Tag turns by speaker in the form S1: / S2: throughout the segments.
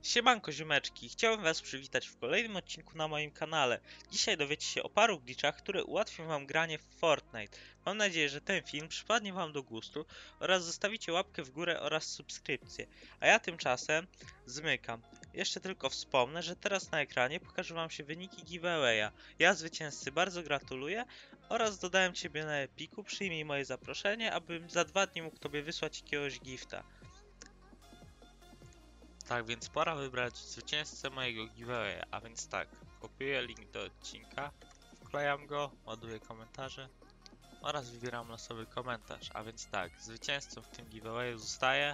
S1: Siemanko ziomeczki, chciałem was przywitać w kolejnym odcinku na moim kanale. Dzisiaj dowiecie się o paru glitchach, które ułatwią wam granie w Fortnite. Mam nadzieję, że ten film przypadnie wam do gustu oraz zostawicie łapkę w górę oraz subskrypcję. A ja tymczasem zmykam. Jeszcze tylko wspomnę, że teraz na ekranie pokażę wam się wyniki giveawaya. Ja zwycięzcy bardzo gratuluję oraz dodałem ciebie na Epiku, przyjmij moje zaproszenie, abym za 2 dni mógł tobie wysłać jakiegoś gifta. Tak więc pora wybrać zwycięzcę mojego giveawaya, a więc tak, kopiuję link do odcinka, wklejam go, ładuję komentarze oraz wybieram losowy komentarz, a więc tak, zwycięzcą w tym giveawayu zostaje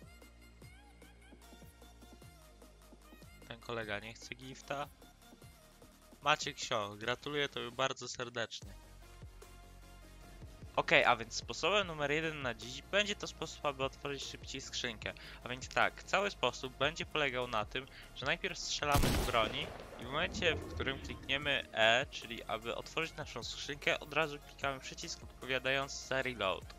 S1: ten kolega nie chce gifta, Maciek Sio, gratuluję tobie bardzo serdecznie. A więc sposobem numer 1 na dziś będzie to sposób, aby otworzyć szybciej skrzynkę. A więc tak, cały sposób będzie polegał na tym, że najpierw strzelamy z broni i w momencie, w którym klikniemy E, czyli aby otworzyć naszą skrzynkę, od razu klikamy przycisk odpowiadający za reload.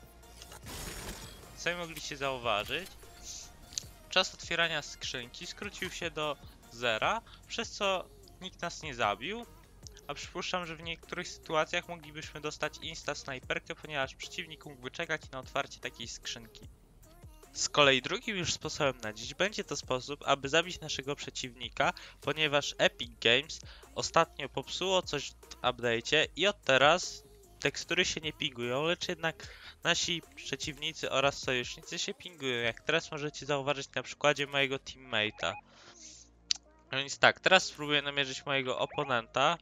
S1: Co mogliście zauważyć, czas otwierania skrzynki skrócił się do 0, przez co nikt nas nie zabił. A przypuszczam, że w niektórych sytuacjach moglibyśmy dostać insta-snajperkę, ponieważ przeciwnik mógłby czekać na otwarcie takiej skrzynki. Z kolei drugim już sposobem na dziś będzie to sposób, aby zabić naszego przeciwnika, ponieważ Epic Games ostatnio popsuło coś w update'cie i od teraz tekstury się nie pingują, lecz jednak nasi przeciwnicy oraz sojusznicy się pingują, jak teraz możecie zauważyć na przykładzie mojego teammate'a. No więc tak, teraz spróbuję namierzyć mojego oponenta.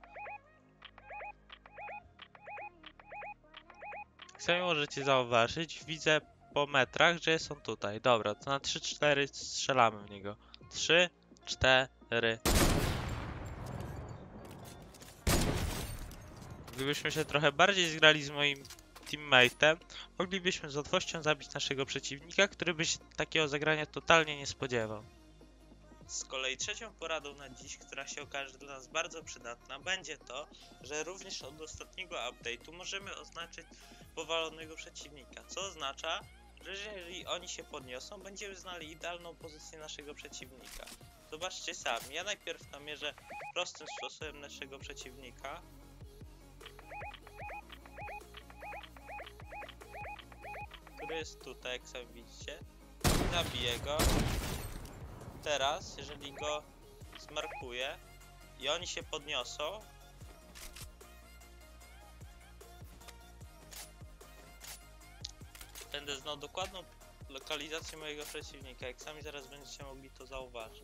S1: Jak sami możecie zauważyć, widzę po metrach, że jest on tutaj. Dobra, to na 3-4 strzelamy w niego. 3, 4. Gdybyśmy się trochę bardziej zgrali z moim teammate'em, moglibyśmy z łatwością zabić naszego przeciwnika, który by się takiego zagrania totalnie nie spodziewał. Z kolei trzecią poradą na dziś, która się okaże dla nas bardzo przydatna, będzie to, że również od ostatniego update'u możemy oznaczyć powalonego przeciwnika, co oznacza, że jeżeli oni się podniosą, będziemy znali idealną pozycję naszego przeciwnika. Zobaczcie sami, ja najpierw namierzę prostym sposobem naszego przeciwnika. Który jest tutaj, jak sami widzicie. Zabiję go. Teraz, jeżeli go zmarkuję i oni się podniosą, będę znał dokładną lokalizację mojego przeciwnika, jak sami zaraz będziecie mogli to zauważyć.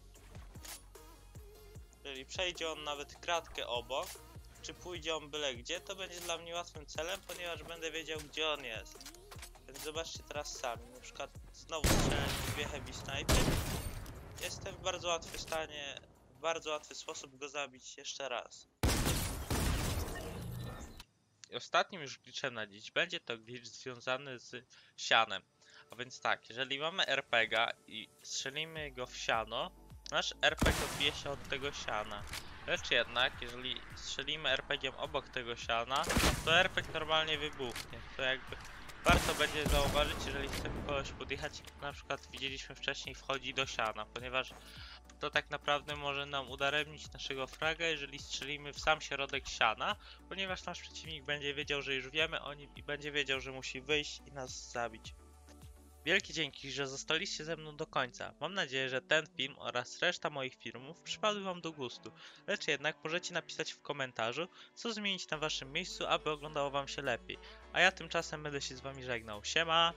S1: Jeżeli przejdzie on nawet kratkę obok, czy pójdzie on byle gdzie, to będzie dla mnie łatwym celem, ponieważ będę wiedział, gdzie on jest. Więc zobaczcie teraz sami, na przykład znowu strzelę dwie heavy sniper. Jestem w bardzo łatwy stanie, w bardzo łatwy sposób go zabić jeszcze raz. I ostatnim już glitchem na dziś będzie to glitch związany z sianem. A więc tak, jeżeli mamy RPG i strzelimy go w siano, nasz RPG odbije się od tego siana. Lecz jednak, jeżeli strzelimy RPG obok tego siana, to RPG normalnie wybuchnie. To jakby warto będzie zauważyć, jeżeli chcemy kogoś podjechać, jak na przykład widzieliśmy wcześniej, wchodzi do siana, ponieważ to tak naprawdę może nam udaremnić naszego fraga, jeżeli strzelimy w sam środek siana, ponieważ nasz przeciwnik będzie wiedział, że już wiemy o nim i będzie wiedział, że musi wyjść i nas zabić. Wielkie dzięki, że zostaliście ze mną do końca. Mam nadzieję, że ten film oraz reszta moich filmów przypadły wam do gustu, lecz jednak możecie napisać w komentarzu, co zmienić na waszym miejscu, aby oglądało wam się lepiej. A ja tymczasem będę się z wami żegnał. Siema!